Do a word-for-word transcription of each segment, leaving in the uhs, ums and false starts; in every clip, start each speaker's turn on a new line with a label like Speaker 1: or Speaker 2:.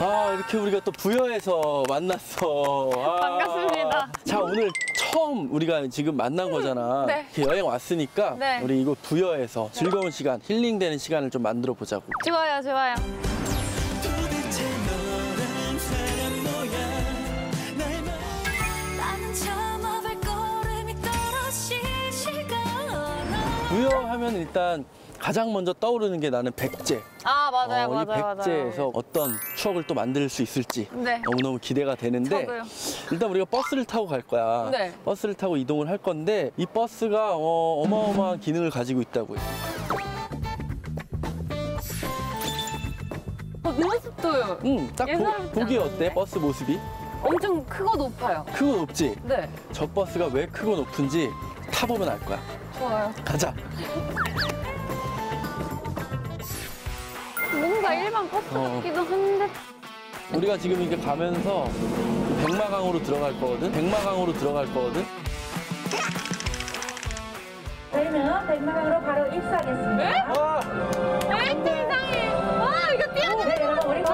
Speaker 1: 아, 이렇게 우리가 또 부여에서 만났어. 아.
Speaker 2: 반갑습니다.
Speaker 1: 자, 오늘 처음 우리가 지금 만난 거잖아.
Speaker 2: 네.
Speaker 1: 이렇게 여행 왔으니까
Speaker 2: 네.
Speaker 1: 우리 이곳 부여에서 즐거운 시간, 힐링되는 시간을 좀 만들어 보자고.
Speaker 2: 좋아요, 좋아요.
Speaker 1: 부여 하면 일단 가장 먼저 떠오르는 게 나는 백제.
Speaker 2: 아, 맞아요,
Speaker 1: 어, 이
Speaker 2: 맞아요,
Speaker 1: 백제에서
Speaker 2: 맞아요.
Speaker 1: 어떤 추억을 또 만들 수 있을지
Speaker 2: 네.
Speaker 1: 너무너무 기대가 되는데
Speaker 2: 저도요.
Speaker 1: 일단 우리가 버스를 타고 갈 거야.
Speaker 2: 네.
Speaker 1: 버스를 타고 이동을 할 건데 이 버스가 어, 어마어마한 기능을 가지고 있다고요.
Speaker 2: 어, 모습도요.
Speaker 1: 응, 딱
Speaker 2: 옛날부터
Speaker 1: 보, 보기
Speaker 2: 안
Speaker 1: 어때?
Speaker 2: 나는데?
Speaker 1: 버스 모습이?
Speaker 2: 엄청 크고 높아요.
Speaker 1: 크고 높지?
Speaker 2: 네.
Speaker 1: 저 버스가 왜 크고 높은지 타보면 알 거야.
Speaker 2: 좋아요.
Speaker 1: 가자.
Speaker 2: 뭔가 일반 버스
Speaker 1: 어.
Speaker 2: 같기도 한데.
Speaker 1: 우리가 지금 이렇게 가면서 백마강으로 들어갈 거거든? 백마강으로 들어갈 거거든?
Speaker 3: 저희는 백마강으로 바로 입사하겠습니다.
Speaker 1: 와!
Speaker 2: 에이, 세상에. 와, 이거 뛰어내는
Speaker 3: 네, 여러분, 우리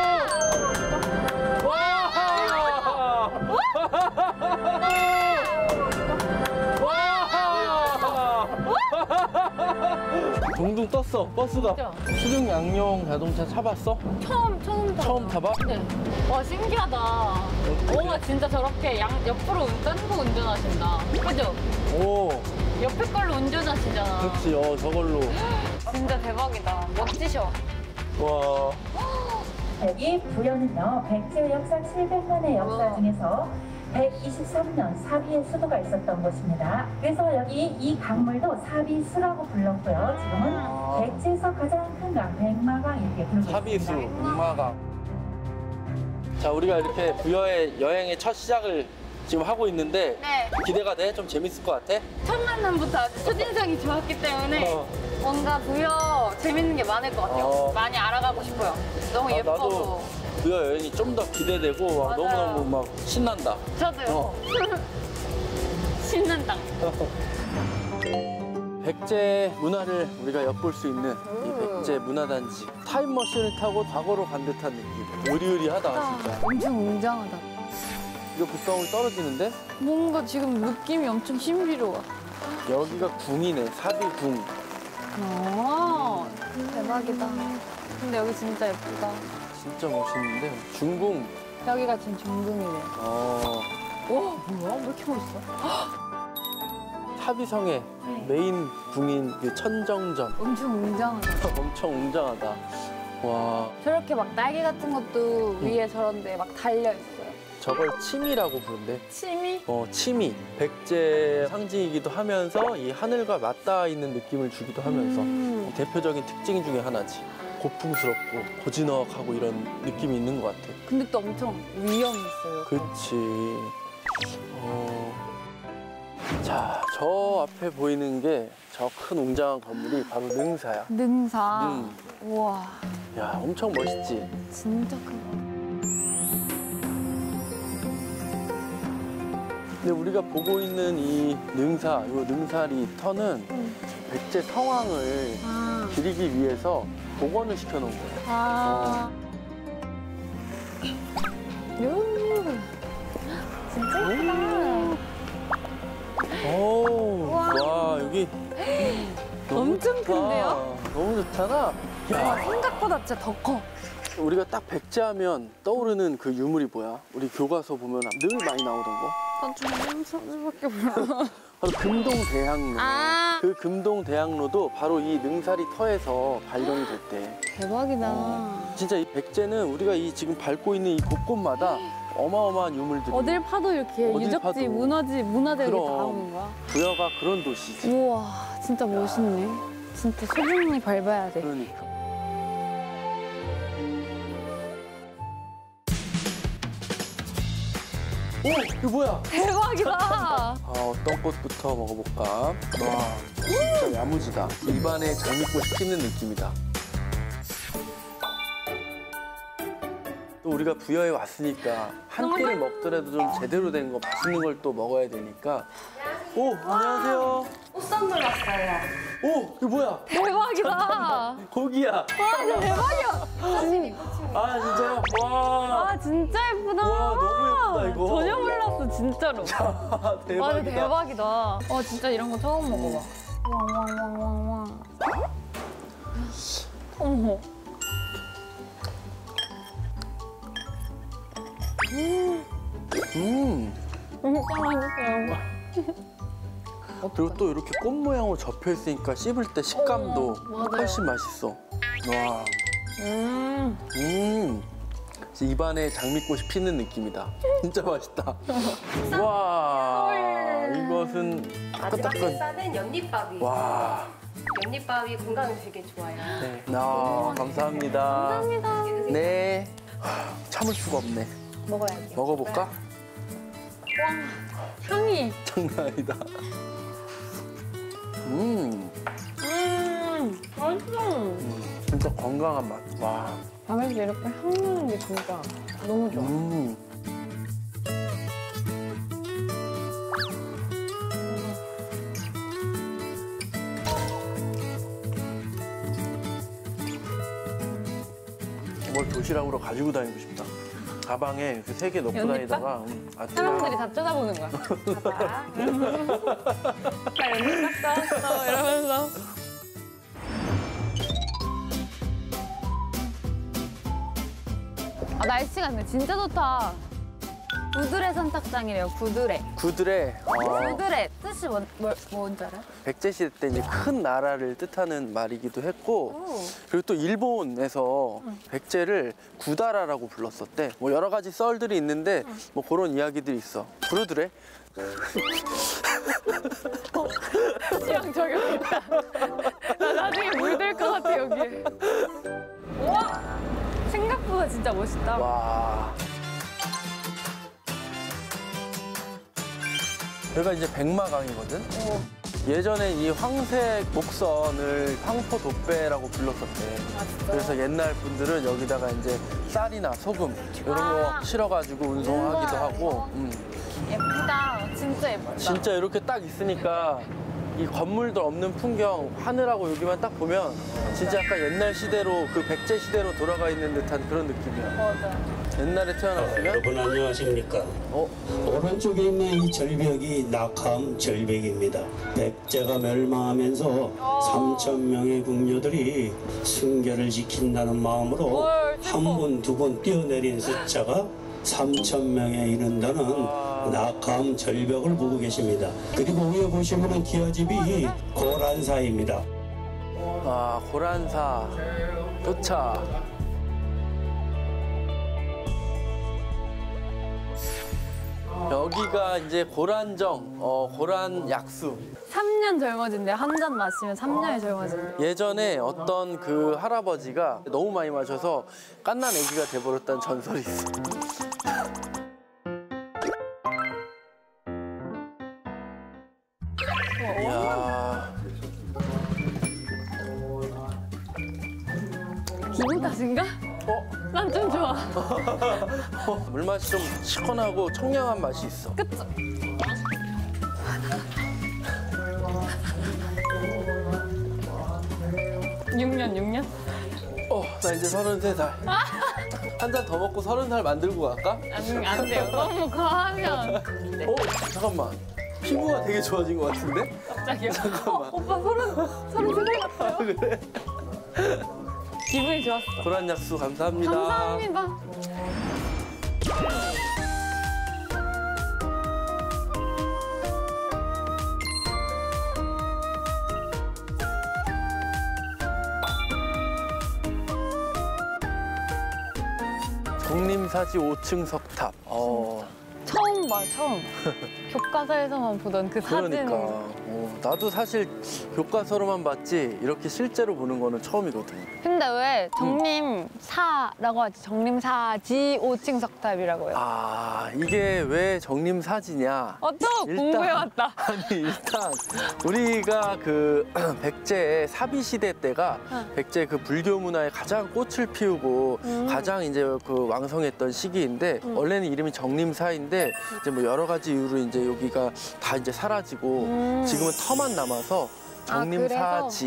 Speaker 1: 둥둥 떴어, 버스가.
Speaker 2: 진짜?
Speaker 1: 수중 양용 자동차 타봤어?
Speaker 2: 처음, 처음 타봐.
Speaker 1: 처음 타봐?
Speaker 2: 네. 와, 신기하다. 와, 진짜 저렇게 양, 옆으로 딴거 운전하신다. 그죠?
Speaker 1: 오,
Speaker 2: 옆에 걸로 운전하시잖아.
Speaker 1: 그렇지. 어, 저걸로.
Speaker 2: 진짜 대박이다. 멋지셔.
Speaker 1: 와.
Speaker 3: 여기 부여는요, 백제 역사 칠백 년의 역사
Speaker 2: 우와.
Speaker 3: 중에서 백이십삼 년 사비의 수도가 있었던 곳입니다. 그래서 여기 이 강물도 사비수라고 불렀고요. 지금은
Speaker 1: 아.
Speaker 3: 백제에서 가장 큰 강 백마강 이렇게 부르고
Speaker 1: 사비수,
Speaker 3: 있습니다.
Speaker 1: 백마강. 자, 우리가 이렇게 부여의 여행의 첫 시작을 지금 하고 있는데
Speaker 2: 네.
Speaker 1: 기대가 돼? 좀 재밌을 것 같아?
Speaker 2: 첫 만남부터 아주 첫인상이 좋았기 때문에
Speaker 1: 어.
Speaker 2: 뭔가 부여 재밌는 게 많을 것 같아요.
Speaker 1: 어.
Speaker 2: 많이 알아가고 싶어요. 너무
Speaker 1: 아,
Speaker 2: 예뻐서.
Speaker 1: 나도 부여 여행이 좀 더 기대되고 와,
Speaker 2: 맞아요.
Speaker 1: 너무너무 막 신난다.
Speaker 2: 저도요.
Speaker 1: 어.
Speaker 2: 신난다.
Speaker 1: 백제 문화를 우리가 엿볼 수 있는 이 백제 문화단지. 타임머신을 타고 과거로 간 듯한 느낌. 의리의리하다, 진짜.
Speaker 2: 엄청 웅장하다.
Speaker 1: 이거 빗방울 떨어지는데?
Speaker 2: 뭔가 지금 느낌이 엄청 신비로워.
Speaker 1: 여기가 궁이네, 사비궁.
Speaker 2: 아, 대박이다. 근데 여기 진짜 예쁘다.
Speaker 1: 진짜 멋있는데? 중궁.
Speaker 2: 여기가 지금 정궁이네.
Speaker 1: 어,
Speaker 2: 와, 뭐야? 왜 이렇게 멋있어?
Speaker 1: 사비성의 메인 궁인 그 천정전.
Speaker 2: 엄청 웅장하다.
Speaker 1: 엄청 웅장하다. 와,
Speaker 2: 저렇게 막 날개 같은 것도 위에 저런데 막 달려있어요.
Speaker 1: 저걸 침이라고 부른대.
Speaker 2: 침이?
Speaker 1: 어, 침이. 백제 상징이기도 하면서 이 하늘과 맞닿아 있는 느낌을 주기도 하면서
Speaker 2: 음.
Speaker 1: 대표적인 특징 중에 하나지. 고풍스럽고 고즈넉하고 이런 느낌이 있는 것 같아.
Speaker 2: 근데 또 엄청 위험했어요.
Speaker 1: 그치. 어... 자, 저 앞에 보이는 게 저 큰 웅장한 건물이 바로 능사야.
Speaker 2: 능사.
Speaker 1: 음.
Speaker 2: 우와,
Speaker 1: 야, 엄청 멋있지?
Speaker 2: 진짜 크다.
Speaker 1: 근데 우리가 보고 있는 이 능사, 이 능사리 터는
Speaker 2: 음.
Speaker 1: 백제 성왕을
Speaker 2: 아.
Speaker 1: 기리기 위해서 복원을 시켜놓은 거야.
Speaker 2: 아. 요. 진짜 예쁘다.
Speaker 1: 오,
Speaker 2: 우와.
Speaker 1: 와, 여기 너무
Speaker 2: 엄청
Speaker 1: 좋다.
Speaker 2: 큰데요?
Speaker 1: 너무 좋잖아.
Speaker 2: 와,
Speaker 1: 야,
Speaker 2: 생각보다 진짜 더 커.
Speaker 1: 우리가 딱 백제하면 떠오르는 그 유물이 뭐야? 우리 교과서 보면 늘 많이 나오던 거?
Speaker 2: 난 중국 선수밖에 몰라.
Speaker 1: 바로 금동대학로.
Speaker 2: 아.
Speaker 1: 그 금동대학로도 바로 이 능사리 터에서 발견이 됐대.
Speaker 2: 대박이다.
Speaker 1: 진짜 이 백제는 우리가 이 지금 밟고 있는 이 곳곳마다 어마어마한 유물들이.
Speaker 2: 어딜 파도 이렇게
Speaker 1: 어딜
Speaker 2: 유적지,
Speaker 1: 파도.
Speaker 2: 문화지, 문화재들이
Speaker 1: 그럼.
Speaker 2: 다 나오는 거야.
Speaker 1: 부여가 그런 도시지.
Speaker 2: 우와, 진짜 멋있네. 진짜 소중히 밟아야 돼.
Speaker 1: 그러니까. 오, 이거 뭐야?
Speaker 2: 대박이다.
Speaker 1: 아, 어떤 꽃부터 먹어볼까? 와, 진짜 야무지다. 입안에 장미꽃이 피는 느낌이다. 또 우리가 부여에 왔으니까 한 끼를 먹더라도 좀 제대로 된 거, 맛있는 걸 또 먹어야 되니까. 오, 안녕하세요.
Speaker 4: 꽃 선물 왔어요.
Speaker 1: 오, 이거 뭐야?
Speaker 2: 대박이다.
Speaker 1: 고기야.
Speaker 2: 와, 진짜 대박이야.
Speaker 4: 선생님 꽃입니다.
Speaker 1: 아, 진짜요? 와.
Speaker 2: 진짜 예쁘다.
Speaker 1: 와, 너무 예쁘다, 이거.
Speaker 2: 전혀 몰랐어, 진짜로.
Speaker 1: 아, 대박이다.
Speaker 2: 와, 대박이다. 와, 진짜 이런 거 처음 먹어봐. 왕왕왕왕왕. 어머.
Speaker 1: 음.
Speaker 2: 진짜 맛있어요.
Speaker 1: 그리고 또 이렇게 꽃 모양으로 접혀 있으니까 씹을 때 식감도
Speaker 2: 어, 맞아요.
Speaker 1: 훨씬 맛있어. 와,
Speaker 2: 음.
Speaker 1: 음, 입안에 장미꽃이 피는 느낌이다. 진짜 맛있다. 와, 이것은
Speaker 4: 마지막에
Speaker 1: 따끈따끈.
Speaker 4: 싸는 연잎밥이
Speaker 1: 와,
Speaker 4: 연잎밥이 건강에 되게 좋아요.
Speaker 1: 네, 아, 감사합니다.
Speaker 2: 감사합니다.
Speaker 1: 네, 하, 참을 수가 없네.
Speaker 4: 먹어야죠.
Speaker 1: 먹어볼까?
Speaker 2: 와, 향이.
Speaker 1: 장난 아니다. 음,
Speaker 2: 음, 맛있어.
Speaker 1: 음, 진짜 건강한 맛. 와,
Speaker 2: 밤에서 이렇게 향 나는 게 진짜 너무 좋아.
Speaker 1: 음. 뭘 도시락으로 가지고 다니고 싶다. 가방에 이렇게 세 개 넣고
Speaker 2: 연잎밥?
Speaker 1: 다니다가 음, 아침에
Speaker 2: 사람들이 다 쳐다보는 거야.
Speaker 4: 봐봐.
Speaker 2: 나 연잎밥 싸웠어, 이러면서. 아, 날씨가 근데 진짜 좋다. 구드레 선착장이래요, 구드레.
Speaker 1: 구들에 어,
Speaker 2: 구드레 뜻이 뭔, 뭘, 뭔지 알아요?
Speaker 1: 백제 시대 때 이제 큰 나라를 뜻하는 말이기도 했고 그리고 또 일본에서 백제를 구다라라고 불렀었대. 뭐 여러 가지 썰들이 있는데 뭐 그런 이야기들이 있어. 구르드레?
Speaker 2: 취향 적용했다. 나 나중에 물들 것 같아, 여기에. 우와! 생각보다 진짜 멋있다.
Speaker 1: 와. 여기가 이제 백마강이거든.
Speaker 2: 오.
Speaker 1: 예전에 이 황색 목선을 황포도배라고 불렀었대.
Speaker 2: 아, 진짜요?
Speaker 1: 그래서 옛날 분들은 여기다가 이제 쌀이나 소금 이런 거
Speaker 2: 아.
Speaker 1: 실어가지고 운송하기도
Speaker 2: 우와,
Speaker 1: 하고. 음.
Speaker 2: 예쁘다. 진짜 예쁘다.
Speaker 1: 진짜 이렇게 딱 있으니까 이 건물들 없는 풍경, 하늘하고 여기만 딱 보면 진짜 약간 옛날 시대로 그 백제 시대로 돌아가 있는 듯한 그런 느낌이야.
Speaker 2: 맞아.
Speaker 1: 옛날에 태어났으면
Speaker 5: 여러분 안녕하십니까?
Speaker 1: 어?
Speaker 5: 오른쪽에 있는 이 절벽이 낙함 절벽입니다. 백제가 멸망하면서 삼천 명의 궁녀들이 순결을 지킨다는 마음으로
Speaker 2: 헐, 슬퍼.
Speaker 5: 한 번, 두 번 뛰어내린 숫자가 삼천 명에 이른다는 낙함 절벽을 보고 계십니다. 그리고 위에 보시면 기와집이 고란사입니다.
Speaker 1: 아, 고란사 도착. 여기가 이제 고란정, 어, 고란 약수.
Speaker 2: 삼 년 젊어진대. 한 잔 마시면 삼 년이 젊어진대.
Speaker 1: 예전에 어떤 그 할아버지가 너무 많이 마셔서 깐난 애기가 돼버렸다는 전설이 있어. 이야,
Speaker 2: 기분 탓인가?
Speaker 1: 어?
Speaker 2: 난 좀 좋아.
Speaker 1: 어, 물맛이 좀 시원하고 청량한 맛이 있어.
Speaker 2: 그쵸? 육 년, 육 년?
Speaker 1: 어, 나 이제 서른세 살. 한 잔 더 먹고 서른 살 만들고 갈까?
Speaker 2: 안, 안 돼요. 너무 과하면.
Speaker 1: 어, 잠깐만. 피부가 되게 좋아진 것 같은데?
Speaker 2: 갑자기요?
Speaker 1: 잠깐만.
Speaker 2: 어, 오빠 서른, 서른 세 살 같아요.
Speaker 1: 그래?
Speaker 2: 기분이 좋았어.
Speaker 1: 고란 약수 감사합니다.
Speaker 2: 감사합니다.
Speaker 1: 정림사지 오 층 석탑. 어,
Speaker 2: 처음 봐, 처음. 교과서에서만 보던 그 사진.
Speaker 1: 그러니까. 어, 나도 사실 교과서로만 봤지 이렇게 실제로 보는 거는 처음이거든.
Speaker 2: 근데 왜 정림사라고 하지? 정림사지 오 층 석탑이라고 해요.
Speaker 1: 아, 이게 왜 정림사지냐?
Speaker 2: 어, 또
Speaker 1: 일단-
Speaker 2: 공부해왔다.
Speaker 1: 아니, 일단 우리가 그 백제의 사비 시대 때가
Speaker 2: 응.
Speaker 1: 백제 그 불교 문화에 가장 꽃을 피우고
Speaker 2: 음.
Speaker 1: 가장 이제 그 왕성했던 시기인데 원래는 이름이 정림사인데 이제 뭐 여러 가지 이유로 이제 여기가 다 이제 사라지고
Speaker 2: 음.
Speaker 1: 지금은 터만 남아서
Speaker 2: 아,
Speaker 1: 정림사지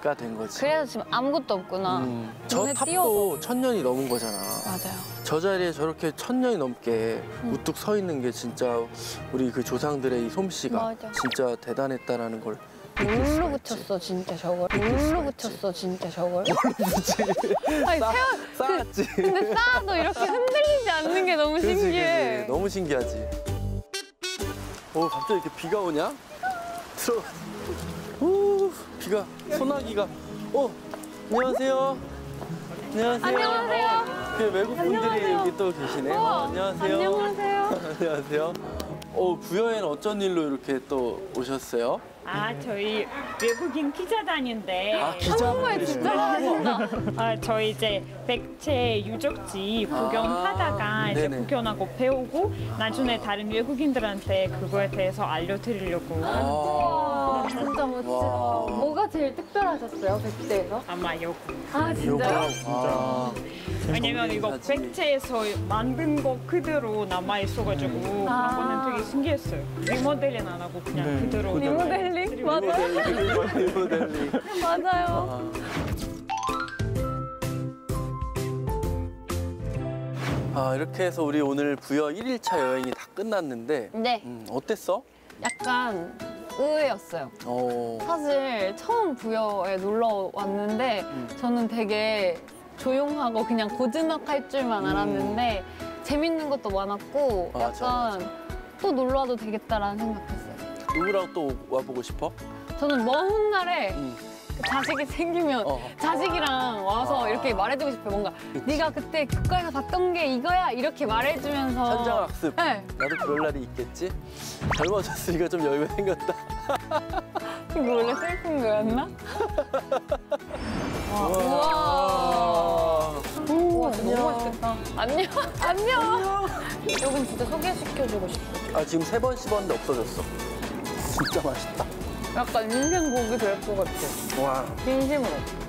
Speaker 1: 된 거지.
Speaker 2: 그래서 지금 아무것도 없구나.
Speaker 1: 음, 저
Speaker 2: 눈에
Speaker 1: 탑도
Speaker 2: 띄어서.
Speaker 1: 천 년이 넘은 거잖아.
Speaker 2: 맞아요.
Speaker 1: 저 자리에 저렇게 천 년이 넘게
Speaker 2: 음.
Speaker 1: 우뚝 서 있는 게 진짜 우리 그 조상들의 이 솜씨가
Speaker 2: 맞아.
Speaker 1: 진짜 대단했다라는 걸 느낄 수가
Speaker 2: 뭘로
Speaker 1: 있지.
Speaker 2: 붙였어 진짜 저걸?
Speaker 1: 수가
Speaker 2: 뭘로
Speaker 1: 있지.
Speaker 2: 붙였어 진짜 저걸?
Speaker 1: 그치.
Speaker 2: 아니
Speaker 1: 쌓-
Speaker 2: 세워
Speaker 1: 쌓았지.
Speaker 2: 근데 쌓아도 이렇게 흔들리지 않는 게 너무
Speaker 1: 그치,
Speaker 2: 신기해.
Speaker 1: 그치. 너무 신기하지. 오, 갑자기 이렇게 비가 오냐? 들어. 오, 비가, 소나기가. 어, 안녕하세요. 안녕하세요.
Speaker 2: 안녕하세요.
Speaker 1: 어, 그 외국 분들이
Speaker 2: 안녕하세요.
Speaker 1: 여기 또 계시네. 어,
Speaker 2: 우와,
Speaker 1: 안녕하세요.
Speaker 2: 안녕하세요.
Speaker 1: 안녕하세요. 어, 부여에는 어쩐 일로 이렇게 또 오셨어요?
Speaker 6: 아, 저희 외국인 기자단인데
Speaker 1: 아,
Speaker 2: 한국말 진짜 잘하신다.
Speaker 6: 아, 저희 이제 백제 유적지 구경하다가
Speaker 1: 아,
Speaker 6: 이제
Speaker 1: 네네.
Speaker 6: 구경하고 배우고 나중에 다른 외국인들한테 그거에 대해서 알려드리려고
Speaker 1: 아,
Speaker 2: 와 진짜 멋지다.
Speaker 1: 와.
Speaker 2: 뭐가 제일 특별하셨어요 백제에서?
Speaker 6: 아마 요
Speaker 2: 아
Speaker 1: 요거.
Speaker 2: 진짜요?
Speaker 1: 아,
Speaker 6: 왜냐면 이거
Speaker 1: 사진.
Speaker 6: 백제에서 만든 거 그대로 남아 있어가지고
Speaker 2: 아.
Speaker 6: 그런 거는 되게 신기했어요. 리모델링 안 하고 그냥
Speaker 1: 네,
Speaker 6: 그대로
Speaker 1: 그대로.
Speaker 2: 리모델링 맞아요.
Speaker 1: 리모델링, 리모델링.
Speaker 2: 맞아요.
Speaker 1: 아, 아, 이렇게 해서 우리 오늘 부여 일 일차 여행이 다 끝났는데
Speaker 2: 네,
Speaker 1: 음, 어땠어?
Speaker 2: 약간 의외였어요.
Speaker 1: 어,
Speaker 2: 사실 처음 부여에 놀러 왔는데
Speaker 1: 음.
Speaker 2: 저는 되게 조용하고 그냥 고즈넉 할 줄만
Speaker 1: 음.
Speaker 2: 알았는데 재밌는 것도 많았고
Speaker 1: 맞아,
Speaker 2: 약간 또 놀러 와도 되겠다라는 생각했어요.
Speaker 1: 누구랑 또 와보고 싶어?
Speaker 2: 저는 먼 훗날에
Speaker 1: 음.
Speaker 2: 그 자식이 생기면
Speaker 1: 어.
Speaker 2: 자식이랑 와서
Speaker 1: 아.
Speaker 2: 이렇게 말해주고 싶어요. 뭔가 네가 그때 국가에서 봤던 게 이거야 이렇게 말해주면서
Speaker 1: 현장학습.
Speaker 2: 네.
Speaker 1: 나도 그럴 날이 있겠지? 젊어졌으니까 좀 여유가 생겼다.
Speaker 2: 이거 원래 슬픈 거였나?
Speaker 1: 우와.
Speaker 2: 우와
Speaker 1: 안녕.
Speaker 2: 너무 맛있겠다. 안녕. 안녕. 여긴 진짜 소개시켜주고 싶어.
Speaker 1: 아, 지금 세 번 씹었는데 없어졌어. 진짜 맛있다.
Speaker 2: 약간 인생 고기 될 것 같아.
Speaker 1: 와.
Speaker 2: 진심으로.